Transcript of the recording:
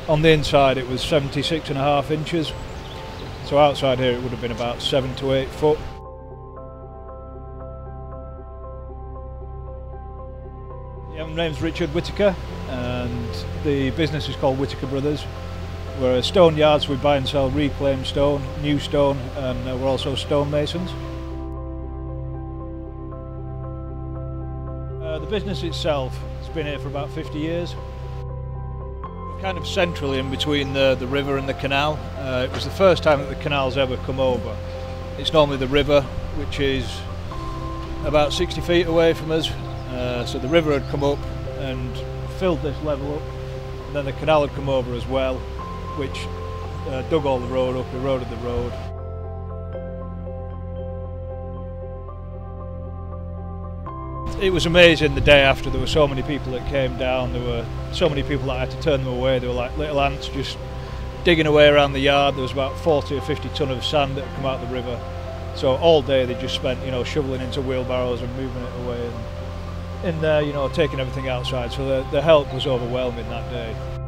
On the inside it was 76.5 inches, so outside here it would have been about 7 to 8 foot. Yeah, my name's Richard Whittaker and the business is called Whittaker Brothers. We're a stone yard, so we buy and sell reclaimed stone, new stone, and we're also stonemasons. The business itself has been here for about 50 years. We're kind of centrally in between the river and the canal. It was the first time that the canal's ever come over. It's normally the river, which is about 60 feet away from us. So the river had come up and filled this level up, and then the canal had come over as well, which dug all the road up, eroded the road. It was amazing the day after. There were so many people that came down, there were so many people that I had to turn them away. They were like little ants just digging away around the yard. There was about 40 or 50 tonne of sand that had come out of the river. So all day they just spent, shoveling into wheelbarrows and moving it away and in there, taking everything outside. So the help was overwhelming that day.